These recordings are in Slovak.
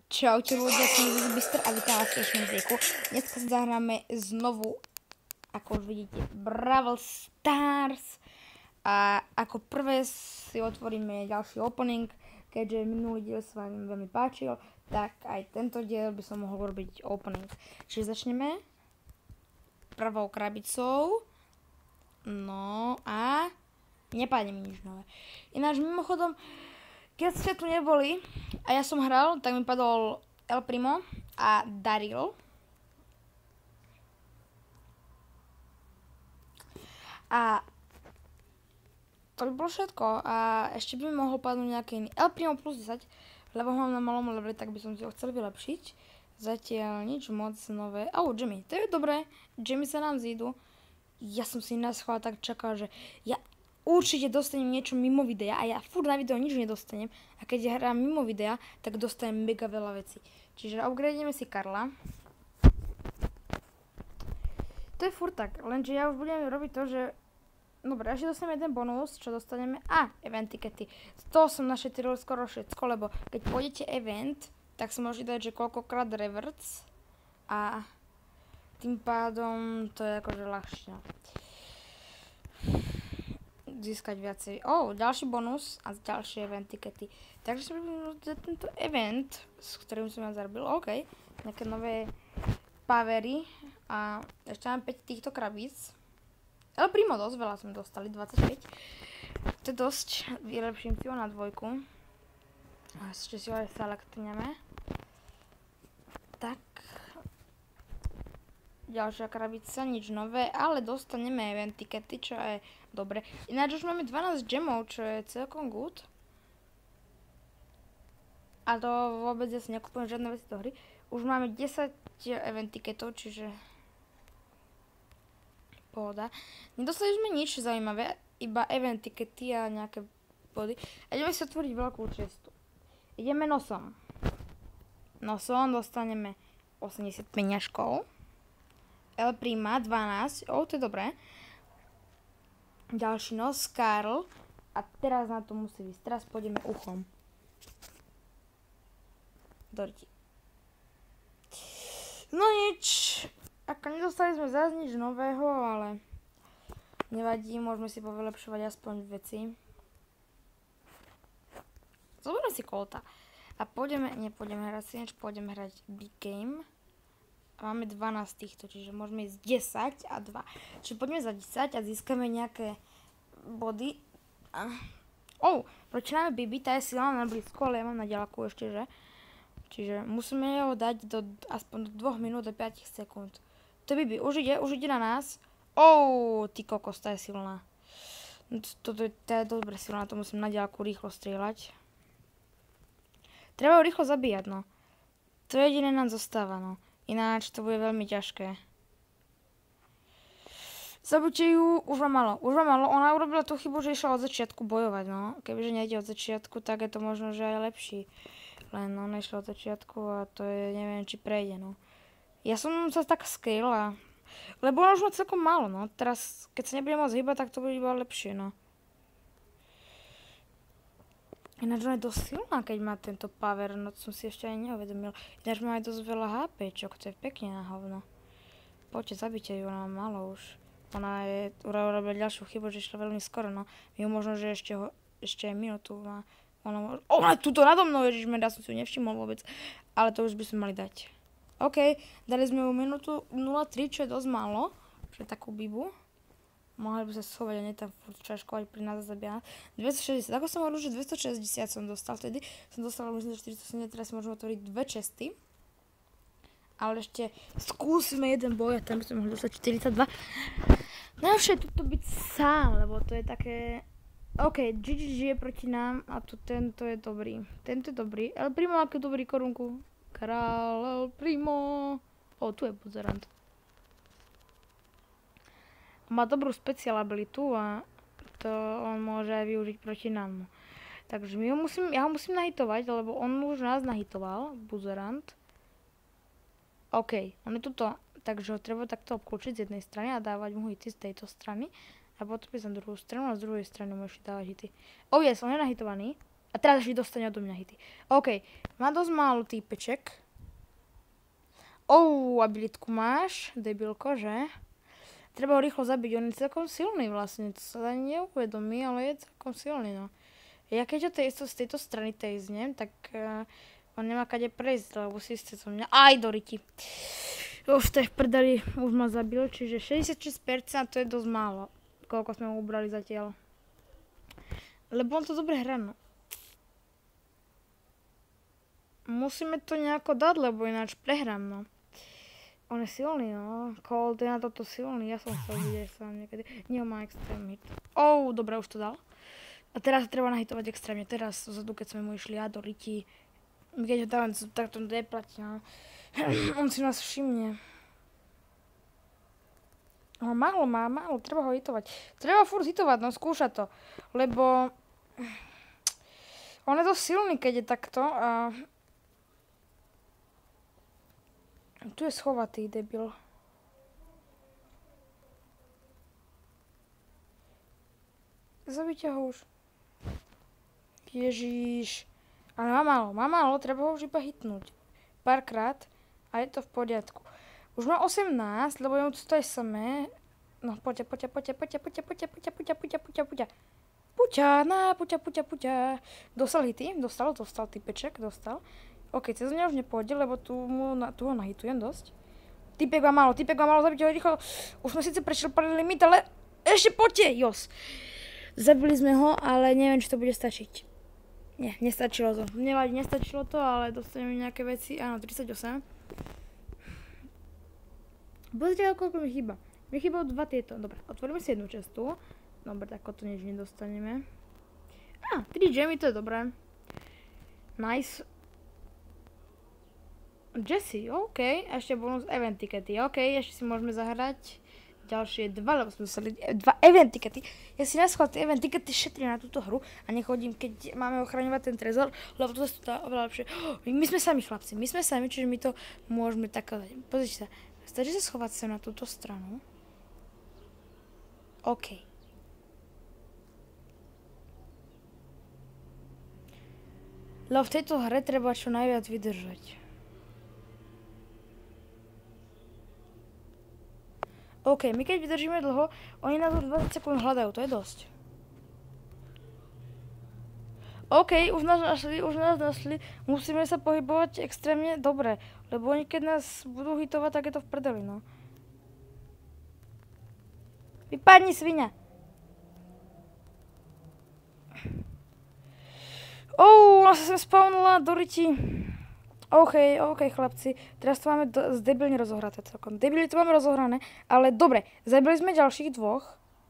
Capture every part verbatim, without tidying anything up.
Čaute ľudia, som Zbyster a vítam vás v dnešnom videjku. Dneska si zahráme znovu, ako už vidíte, Brawl Stars. A ako prvé si otvoríme ďalší opening, keďže minulý diel sa vám veľmi páčil, tak aj tento diel by som mohol robiť opening. Čiže začneme prvou krabicou. No a nepadne mi nič nové. Ináč mimochodom, keď ste tu neboli a ja som hral, tak mi padol El Primo a Daryl. A to by bolo všetko. A ešte by mi mohol padnúť nejaký iný El Primo plus desať, lebo ho mám na malom leveli, tak by som si ho chcel vylepšiť. Zatiaľ nič moc nové. Au, Jimmy, to je dobré. Jimmy sa nám zídu. Ja som si na schvál tak čakal, že ja určite dostanem niečo mimo videa a ja furt na video nič nedostanem. A keď hrám mimo videa, tak dostanem mega veľa vecí. Čiže upgrademe si Karla. To je furt tak, lenže ja už budem robiť to, že... Dobre, ešte dostaneme jeden bonus, čo dostaneme... A, event tikety. Z toho som našetril skoro všetko, lebo keď pôjdete event, tak sa môžete dať, že koľkokrát reverts. A tým pádom to je akože ľahšie. Získať viacej. Oh, ďalší bonus a ďalšie event tikety. Takže som za tento event, s ktorým som ja zarobil, OK, nejaké nové pavery a ešte mám päť týchto krabíc. Ale primo dosť veľa sme dostali, dvadsaťpäť. To je dosť, vylepším si ho na dvojku. A ešte si ho aj selektneme. Tak. Ďalšia krabica, nič nové, ale dostaneme event tikety, čo je dobre. Ináč už máme dvanásť gemov, čo je celkom good. A to vôbec ja si nekúpujem žiadne veci do hry. Už máme desať event tiketov, čiže pohoda. Nedostali sme nič zaujímavé, iba event tikety a nejaké body. A ideme si otvoriť veľkú cestu. Ideme nosom. Nosom dostaneme osemdesiat peňažkov. El Prima dvanásť, o, to je dobré. Ďalší nos, Karl. A teraz na to musí ísť. Teraz pôjdeme uchom. Dorti. No nič. Ako nedostali sme zase nič nového, ale nevadí, môžeme si povylepšovať aspoň veci. Zoberme si Colta. A pôjdeme, nepôjdeme hrať si nič, pôjdeme hrať Big Game. A máme dvanásť týchto, čiže môžeme ísť desať a dva. Čiže poďme za desať a získame nejaké body. Oh, proti máme Bibi, tá je silná na blízko, ale ja mám na ďalku ešte, že? Čiže musíme ho dať do aspoň do dvoch minút do päť sekúnd. To je Bibi, už ide, už ide na nás. Oh, ty kokos, tá je silná. Toto je, tá je dobre silná, to musím na ďalku rýchlo strieľať. Treba ho rýchlo zabíjať, no. To jediné nám zostáva, no. Ináč to bude veľmi ťažké. Zabite ju, už mám malo, už mám malo. Ona urobila tú chybu, že išla od začiatku bojovať, no. Kebyže nejde od začiatku, tak je to možno, že aj lepší. Len ona išla od začiatku a to je, neviem, či prejde, no. Ja som sa tak skryla, lebo ona už má celkom málo, no. Teraz, keď sa nebudem môcť hýbať, tak to bude iba lepšie, no. Ináč ona je dosť silná, keď má tento power, no to som si ešte ani neuvedomil. Ináč má aj dosť veľa HPčok, to je pekne na hovno. Poďte, zabite ju, ona má malo už. Ona je, urobila ďalšiu chybu, že išla veľmi skoro, no. My ju možno, že ešte, ho, ešte aj minútu má. Ona môže... O, ona je tuto nado mnou, ježišme, ja som si ju nevšimol vôbec. Ale to už by sme mali dať. OK, dali sme ju minútu nula tri, čo je dosť málo. Pre takú bibu. Mohli by sa schovať a nie tam čaškovať pri nás a zabíjať. dvestošesťdesiat, ako som hovoril, že dvestošesťdesiat som dostal vtedy. Som dostal, myslím, že štyridsaťsedem, teraz môžeme otvoriť dve česty. Ale ešte skúsime jeden boj a tam by sme mohli dostať štyridsaťdva. Najlepšie je tuto byť sám, lebo to je také... OK, gé gé gé je proti nám a tu tento je dobrý. Tento je dobrý. El Primo, aký dobrý korunku. Král El Primo. O, tu je buzerant. Má dobrú special abilitu a to on môže aj využiť proti nám. Takže my ho musím, ja ho musím nahitovať, lebo on už nás nahitoval, buzerant. OK, on je tuto, takže ho treba takto obklúčiť z jednej strany a dávať mu hity z tejto strany. A potom ísť na druhú stranu a z druhej strany môžeš dávať hity. Oh yes, on je nahitovaný. A teraz ešte dostane odo mňa hity. OK, má dosť málo týpeček. Ou, abilitku máš, debilko, že? Treba ho rýchlo zabiť, on je celkom silný vlastne, to sa ani neuvedomí, ale je celkom silný, no. Ja keď ho tejto, z tejto strany tejznem, tak uh, on nemá kade prejsť, lebo si ste so mňa, aj do riti. Už to je v prdeli, už ma zabil, čiže šesťdesiatšesť percent to je dosť málo, koľko sme mu ubrali zatiaľ. Lebo on to dobre hrá, no. Musíme to nejako dať, lebo ináč prehrám, no. On je silný, no. Cold je na toto silný. Ja som chcel vidieť sa niekedy. Nie, on má extrém hit. Oh, dobre, už to dal. A teraz treba nahitovať extrémne. Teraz, zadu, keď sme mu išli ja do riti. Keď ho dávam, tak to neplatí, no. On si nás všimne. No, málo má, málo. Treba ho hitovať. Treba furt hitovať, no, skúša to. Lebo... On je dosť silný, keď je takto a... Tu je schovatý, debil. Zabíte ho už. Ježiš. Ale má málo, má málo, treba ho už iba hitnúť. Párkrát a je to v poriadku. Už má osemnásť, lebo jemu to je samé. No, poďte, poďte, poďte, poďte, poďte, poďte, poďte, poďte, poďte, poďte, poďte. Puťa, na, puťa, puťa, puťa. Dostal hity, dostal, dostal typeček, dostal. OK, cez mňa už nepôjde, lebo tu, mu, na, tu ho nahitujem dosť. Typek má málo, typek má málo, zabite ho rýchlo. Už sme síce prečerpali limit, ale ešte poďte, jos. Zabili sme ho, ale neviem, či to bude stačiť. Nie, nestačilo to. Nevadí, nestačilo to, ale dostaneme nejaké veci. Áno, tridsaťosem. Pozrite, koľko mi chýba. Mi chýbajú dva tieto. Dobre, otvoríme si jednu častu. Dobre, tak to nič nedostaneme. Á, tri gemmy, to je dobré. Nice. Jesse, OK, ešte bonus event tikety, OK, ešte si môžeme zahrať ďalšie dva, lebo sme dostali dva event tikety. Ja si naschvál tie event tikety šetrím na túto hru a nechodím, keď máme ochraňovať ten trezor, lebo to je oveľa lepšie. My sme sami chlapci, my sme sami, čiže my to môžeme takto dať. Pozrite sa, stačí sa schovať sa na túto stranu. OK. Lebo v tejto hre treba čo najviac vydržať. OK, my keď vydržíme dlho, oni nás už dvadsať sekúnd hľadajú, to je dosť. OK, už nás našli, už nás našli, musíme sa pohybovať extrémne dobre, lebo oni keď nás budú hitovať, tak je to v prdeli, no. Vypadni, sviňa! Ouuu, ona sa sem spawnula do riti. OK, OK, chlapci, teraz to máme debilne rozohraté celkom. Debilne to máme rozohrané, ale dobre, zabili sme ďalších dvoch.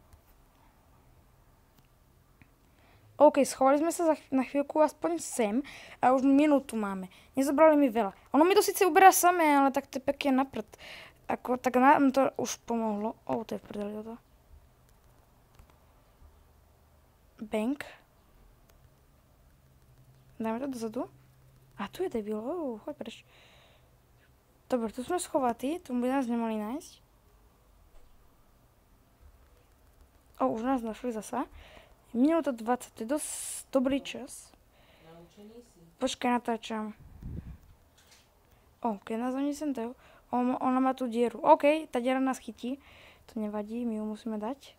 OK, schovali sme sa za, na chvíľku aspoň sem a už minútu máme. Nezobrali mi veľa. Ono mi to síce uberá samé, ale tak to je pekne na prd. Ako, tak nám to už pomohlo. O, to je v prdeli toto. Bank. Dáme to dozadu. A tu je debil, oh, choď preč. Dobre, tu sme schovatí, tu by nás nemali nájsť. O, už nás našli zasa. Minúta dvadsať, to je dosť dobrý čas. Počkaj, natáčam. O, keď nás oni sem dajú. Ona má tú dieru. OK, tá diera nás chytí. To nevadí, my ju musíme dať.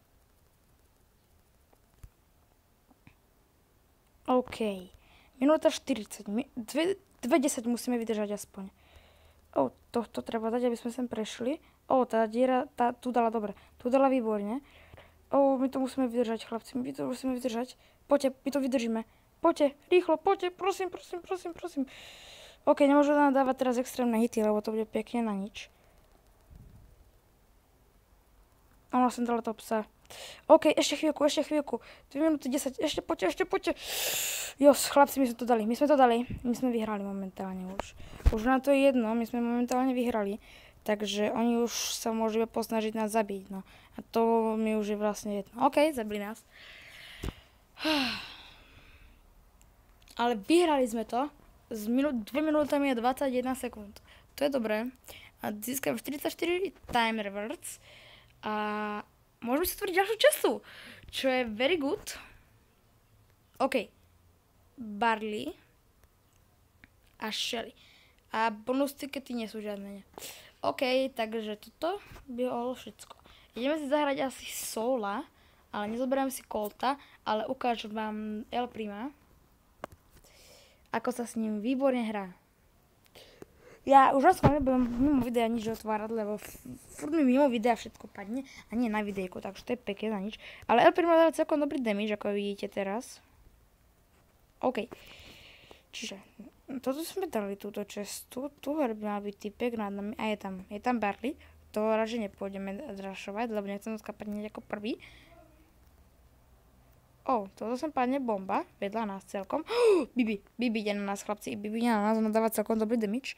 OK. Minúta štyridsať. dve desať musíme vydržať aspoň. O, tohto treba dať, aby sme sem prešli. O, tá diera, tá, tu dala dobre. Tu dala výborne. O, my to musíme vydržať, chlapci. My to musíme vydržať. Poďte, my to vydržíme. Poďte, rýchlo, poďte, prosím, prosím, prosím, prosím. OK, nemôžu nám dávať teraz extrémne hity, lebo to bude pekne na nič. Ona som dala to psa. OK, ešte chvíľku, ešte chvíľku. dve minúty desať, ešte poďte, ešte poďte. Jos, chlapci, my sme to dali, my sme to dali. My sme vyhrali momentálne už. Už na to je jedno, my sme momentálne vyhrali. Takže oni už sa môžu posnažiť nás zabiť, no. A to mi už je vlastne jedno. OK, zabili nás. Ale vyhrali sme to. S minú, dve minútami a dvadsaťjeden sekúnd. To je dobré. A získam štyridsaťštyri time rewards. A môžeme si stvoriť ďalšiu času, čo je very good. OK. Barley a Shelly. A bonus tikety nie sú žiadne. OK, takže toto by bolo všetko. Ideme si zahrať asi Soula, ale nezoberiem si Colta, ale ukážem vám El Prima, ako sa s ním výborne hrá. Ja už raz nebudem mimo videa nič otvárať, lebo furt mi mimo videa všetko padne a nie na videjku, takže to je pekne za nič. Ale El Prima dá celkom dobrý damage, ako vidíte teraz. OK. Čiže, toto sme dali túto čestu, tu by mal byť typek nad nami a je tam, je tam Barley. To radšej nepôjdeme drašovať, lebo nechcem skapať hneď ako prvý. O, toto sem padne bomba, vedľa nás celkom. Oh, Bibi, Bibi ide na nás, chlapci, Bibi ide na nás, ona dáva celkom dobrý damage.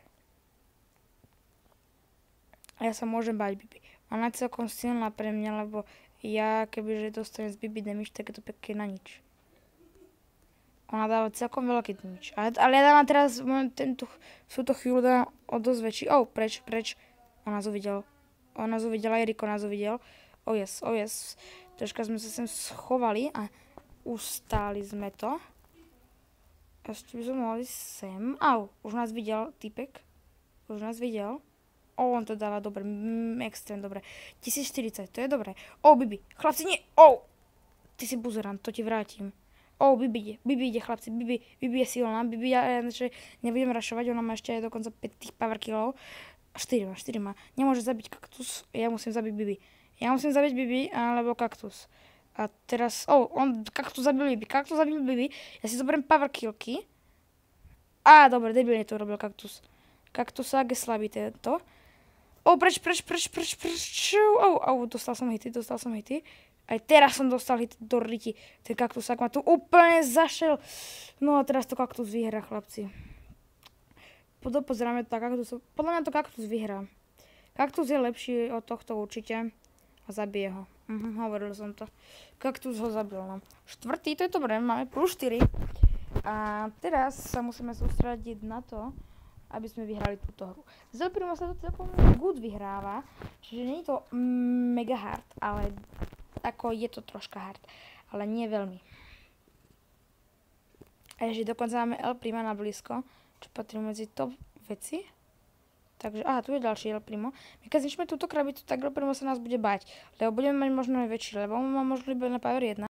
A ja sa môžem báť Bibi. Ona je celkom silná pre mňa, lebo ja kebyže dostanem z Bibi damage, tak je to pekne na nič. Ona dáva celkom veľký damage. Ale, ale ja dávam teraz, tento, sú to chvíľu dávam o dosť väčší. Oh, preč, preč. On nás uvidel. On nás uvidel, aj Riko nás uvidel. Oh yes, oh yes. Troška sme sa sem schovali a ustáli sme to. Ešte by sme mohli sem. Au, už nás videl typek. Už nás videl. O, on to dáva dobre, mm, extrém dobre. tisíc štyridsať, to je dobré. O, Bibi, chlapci, nie, o! Ty si buzerant, to ti vrátim. O, Bibi ide, Bibi ide, chlapci, Bibi, Bibi je silná, Bibi, ja že nebudem rašovať, ona má ešte aj dokonca päť tých power killov. štyri má, štyri má. Nemôže zabiť kaktus, ja musím zabiť Bibi. Ja musím zabiť Bibi, alebo kaktus. A teraz, o, on kaktus zabil Bibi, kaktus zabil Bibi. Ja si zoberiem power killky. Á, dobre, debilne to urobil kaktus. Kaktusák je slabý tento. O, preč, preč, preč, preč, preč, au, au, dostal som hity, dostal som hity. Aj teraz som dostal hity do riti. Ten kaktusák ma tu úplne zašel. No a teraz to kaktus vyhrá, chlapci. Pozeráme to kaktus. Podľa mňa to kaktus vyhrá. Kaktus je lepší od tohto určite. A zabije ho. Mhm, hovoril som to. Kaktus ho zabil, no. Štvrtý, to je dobré, máme plus štyri. A teraz sa musíme sústrediť na to, aby sme vyhrali túto hru. Z El Prima sa to celkom good vyhráva, čiže nie je to mm, mega hard, ale ako je to troška hard, ale nie veľmi. A ešte dokonca máme El Prima na blízko, čo patrí medzi top veci. Takže, aha, tu je ďalší El Primo. My keď zničíme túto krabicu, tak El Primo sa nás bude bať, lebo budeme mať možno aj väčší, lebo on má možno iba na power jeden.